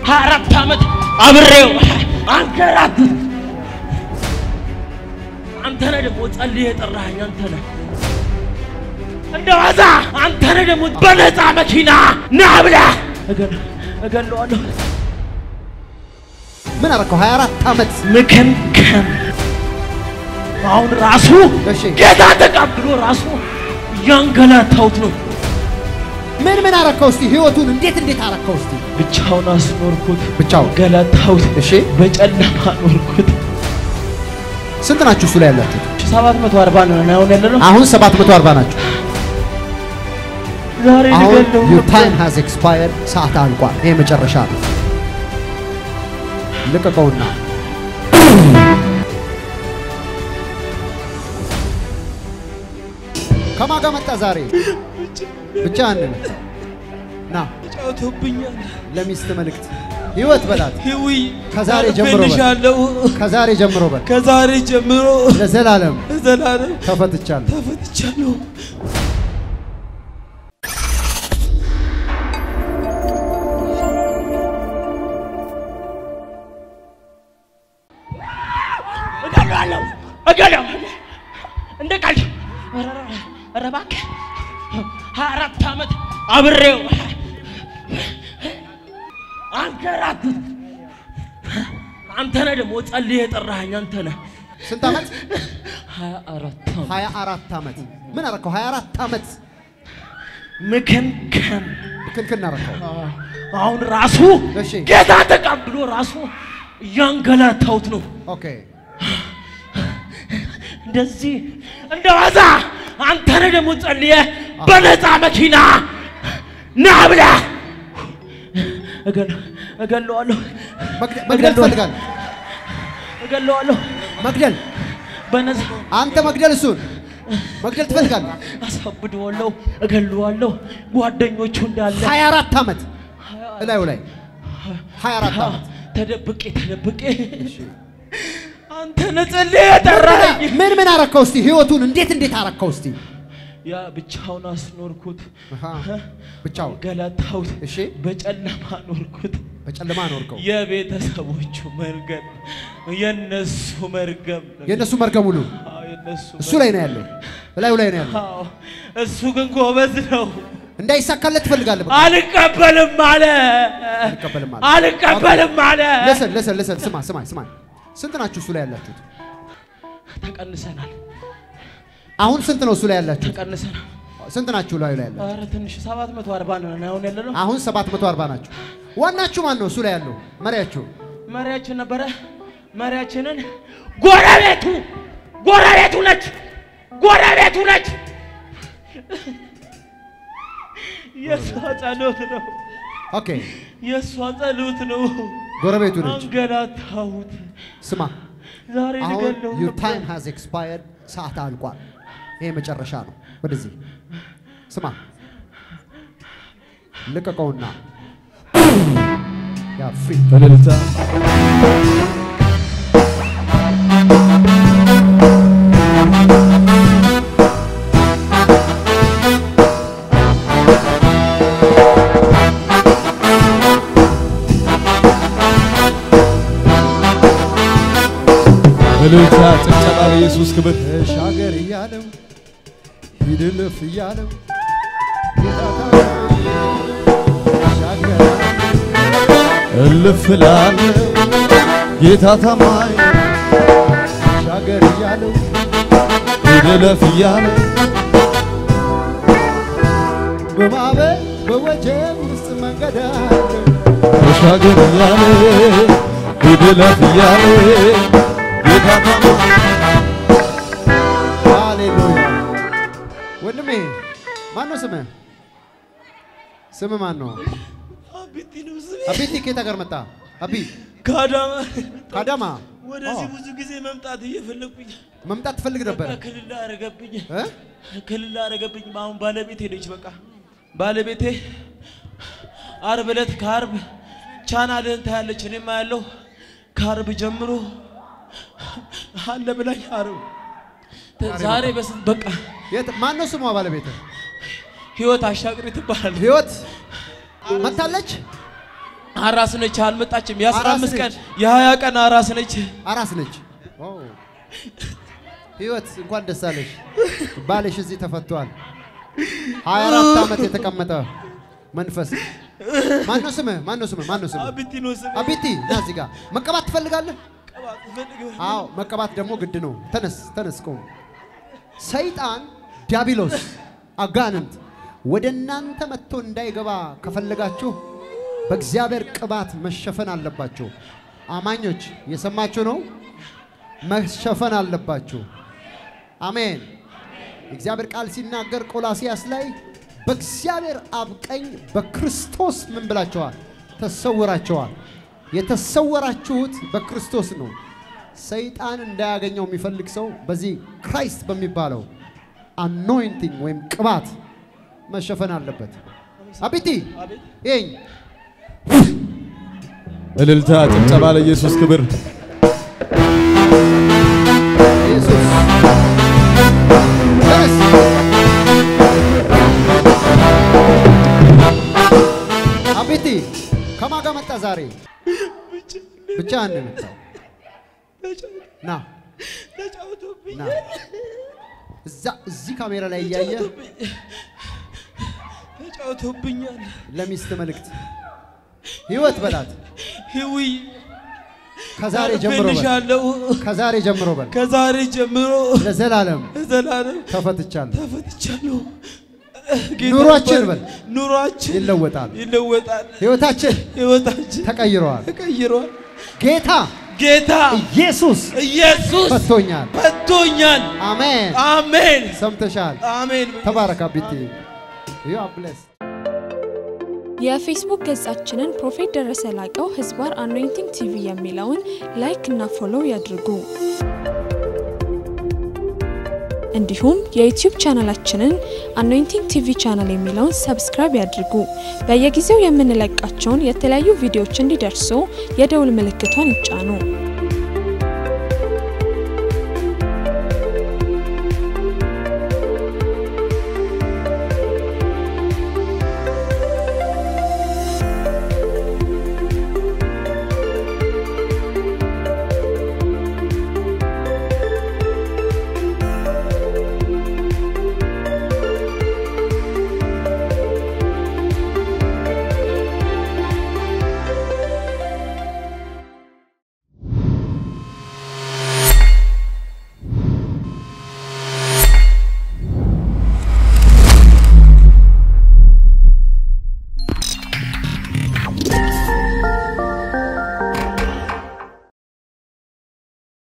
24 ዓመት አብሬው አንከራት አንተ ነህ ደግሞ ጸልዬ ጠራኸኝ አንተ ነህ እንደዋዛ አንተ ነህ ደግሞ በነፃ መኪና ና ብለህ እገለዋለሁ ምን አረከው 24 ዓመት ምክንከም አሁን ራሱ ጌታ ተቀብሎ ራሱ ያንገላታውት ነው ምን አረከው እስቲ ህይወቱን እንዴት አረከው እስቲ ብቻውን አስኖርኩት ብቻውን ገላታውት እሺ በጨለማ ኖርኩት ስንት ናችሁ እሱ ላይ ያላችሁ 740 ነው ያለነው አሁን 740 ናችሁ ዛሬ ልገለው your time has expired ሰዓት አልቋል ይሄ መጨረሻ ነው ልቀቀውና ከማጋ መጣ ዛሬ ብቻ አንነ ና ጫውቶብኛል ለሚስት መልእክት ህይወት በላት ህዊ ከዛሬ ጀምሮ በል ለዘላለም ተፈትቻለሁ እገለዋለሁ እንደቃል ረባክ 24 ዓመት አብሬው አንከራት አንተ ነህ ደግሞ ጸልዬ ጠራኸኝ አንተ ነህ ስንት ዓመት 24 ዓመት ምን አረከው 24 ዓመት ምክንከም አረከው አሁን ራሱ ጌታ ተቀብሎ ራሱ ያንገላታውት ነው ኦኬ እንደዚህ እንደዋዛ አንተ ነህ ደግሞ ጸልዬ በነፃ መኪና ና ብለህ እገለዋለሁ መግደል ትፈልጋለህ እገለዋለሁ መግደል በነፃ አንተ መግደል እሱን መግደል ትፈልጋለህ አሳብደዋለሁ እገለዋለሁ ጓደኞቹ እንዳለ 24 ዓመት እላዩ ላይ 24 ዓመት ተደብቄ አንተ ነጸልዬ ጠራኸኝ ምን አረከው እስቲ ህይወቱን እንዴት አረከው እስቲ ያ ብቻውን አስኖርኩት ብቻው ገላታውት እሺ በጨለማ ኖርኩት በጨለማ ኖርከው የቤተሰቦቹ መርገም የነሱ መርገም ሁሉ እሱ ላይ ነው ያለው እላዩ ላይ ነው ያለው እሱ ግን ጎበዝ ነው እንዳይሳካለት ትፈልጋለህ አልቀበልም አለ ለሰን ስማ ስንት ናችሁ እሱ ላይ ያላችሁት ተቀንሰናል አሁን ስንት ነው እሱ ላይ ያላችሁት ተቀንሰናል ስንት ናችሁ ላይ ያላችሁት አረ ትንሽ 740 ነው ያለነው አሁን 740 ናችሁ ዋናችሁ ማን ነው እሱ ላይ ያለው መሪያችን ነበረ መሪያችንን ጎረቤቱ ነች የሷ ጸሎት ነው ኦኬ የሷ ጸሎት ነው ጎረቤቱ ነች አንገላታውት ስማ ዛሬ ልገለው your time has expired ሰዓት አልቋል ይሄ መጨረሻ ነው ወደዚህ ስማ ልቀቀውና ያ ፍሪ ተለልታ እልልታ ጭብጨባ ለኢየሱስ ክብር ሻገር እያለው ይድልፍ እያለው ሻገር እልፍ እላለሁ ጌታ ታማኝ ሻገር እያለው ይድልፍ እያለው በማዕበል በወጀብ ውስጥ መንገድ አለ ሻገር እያለው ይድልፍ እያለው ሃሌሉያ ወንድሜ ማን ነው ስምህ ማን ነው አቢቲ ከየት ሀገር መጣ አቢ ካዳማ ወደዚህ ብዙ ጊዜ መምጣት ትፈልግ ነበር ክልል አረገብኝ አሁን ባለቤቴ ሄደች በቃ ባለቤቴ ዓርብ ዕለት ከዓርብ ቻናልን ታያለች እኔማ ያለው ከዓርብ ጀምሮ አለ ብላኝ ዓርብ ዛሬ በቃ ማን ነው ስሟ ባለቤት ህይወት አሻግሪ ትባላለች ህይወት መታለች አራስ ነች አልመጣችም የ15 ቀን የ20 ቀን አራስ ነች ኦ ህይወት እንኳን ደስ አለሽ ባልሽ እዚህ ተፈቷል 24 አመት የተቀመጠ መንፈስ ማነው ስምህ አቢቲ ናዚ ጋር መቀባት ትፈልጋለህ አዎ መቀባት ደግሞ ግድ ነው ተነስ ቆም ሰይጣን ዲያብሎስ አጋንንት ወደናንተ መጥቶ እንዳይገባ ከፈለጋችሁ በእግዚአብሔር ቅባት መሸፈን አለባችሁ አማኞች የሰማችሁ ነው መሸፈን አለባችሁ አሜን እግዚአብሔር ቃል ሲናገር ቆላሲያስ ላይ በእግዚአብሔር አብቀኝ በክርስቶስ ምን ብላችኋል ተሰውራችኋል የተሰወራችሁት በክርስቶስ ነው ሰይጣን እንዳያገኘው የሚፈልግ ሰው በዚህ ክራይስት በሚባለው anointing ወይም ቅባት መሸፈን አለበት አቢቲ ይኝ እልልታ ጭብጨባ ለኢየሱስ ክብር ኢየሱስ አቢቲ ከማጋ መጣ ዛሬ ብቻ አንመጣው ና እዚህ ካሜራ ላይ ያያየ ተጫውቶብኛል ለሚስት መልእክት ህይወት በላት ህዊ ከዛሬ ጀምሮ በል ለዘላለም ተፈትቻለሁ ኑሯችን በል ይለወጣል ህይወታችን ተቀይሯል ጌታ ኢየሱስ ፈቶኛል አሜን ሰምተሻል አሜን ተባረክ አቢቲ you are blessed የፌስቡክ ገጻችንን ፕሮፌት ደረሰ ላቀው ህዝባር አኖይንቲንግ ቲቪ የሚለውን ላይክ እና ፎሎው ያድርጉ እንዲሁም የዩቲዩብ ቻናላችንን አኖይንቲንግ ቲቪ ቻናል የሚለውን ሰብስክራይብ ያድርጉ በየጊዜው የምንለቃቸውን የተለያዩ ቪዲዮዎች እንዲደርሱ የደውል ምልክቷን ይጫኑ